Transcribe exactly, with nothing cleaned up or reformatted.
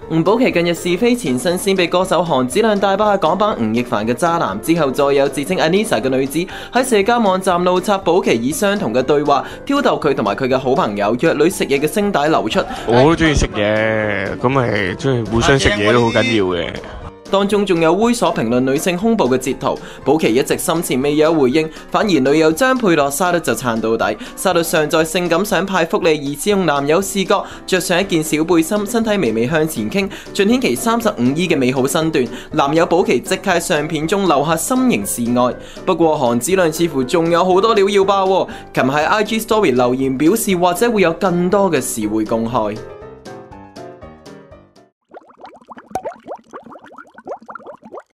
吳寶琪近日是非前身，先被歌手韓子亮大爆係港版吳亦凡嘅渣男，之後再有自稱 Anisa 嘅女子喺社交網站怒插寶琪以相同嘅對話挑逗佢同埋佢嘅好朋友約女食嘢嘅聲帶流出。 我都中意食嘢，咁咪中意互相食嘢都好緊要嘅。 當中仲有猥瑣評論女性胸部嘅截圖，寶琪一直深前未有回應，反而女友張佩樂沙律就撐到底。沙律上載性感想派福利，疑似用男友視角着上一件小背心，身體微微向前傾，盡顯其三十五 E 嘅美好身段。男友寶琪即刻喺相片中留下心形示愛。不過韓子亮似乎仲有好多料要爆喎，琴日喺 I G Story 留言表示，或者會有更多嘅事會公開。